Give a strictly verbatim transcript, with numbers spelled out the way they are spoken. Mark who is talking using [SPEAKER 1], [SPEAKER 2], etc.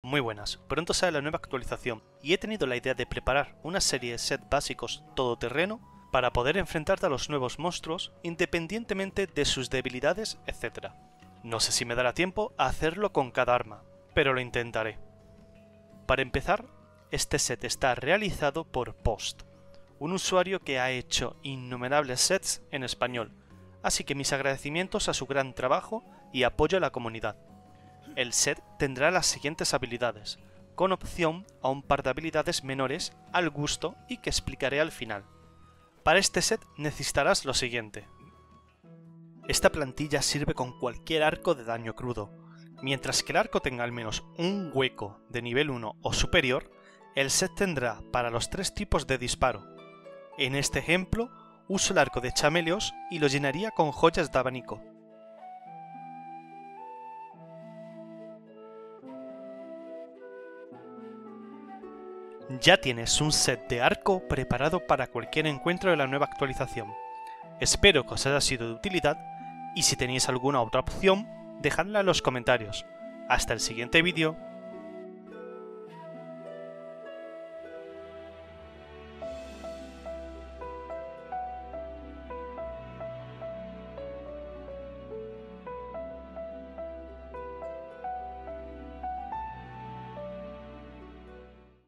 [SPEAKER 1] Muy buenas, pronto sale la nueva actualización y he tenido la idea de preparar una serie de sets básicos todoterreno para poder enfrentarte a los nuevos monstruos independientemente de sus debilidades, etcétera. No sé si me dará tiempo a hacerlo con cada arma, pero lo intentaré. Para empezar, este set está realizado por Post, un usuario que ha hecho innumerables sets en español, así que mis agradecimientos a su gran trabajo y apoyo a la comunidad. El set tendrá las siguientes habilidades, con opción a un par de habilidades menores al gusto y que explicaré al final. Para este set necesitarás lo siguiente. Esta plantilla sirve con cualquier arco de daño crudo. Mientras que el arco tenga al menos un hueco de nivel uno o superior, el set tendrá para los tres tipos de disparo. En este ejemplo, uso el arco de Chameleos y lo llenaría con joyas de abanico. Ya tienes un set de arco preparado para cualquier encuentro de la nueva actualización. Espero que os haya sido de utilidad y si tenéis alguna otra opción, dejadla en los comentarios. Hasta el siguiente vídeo.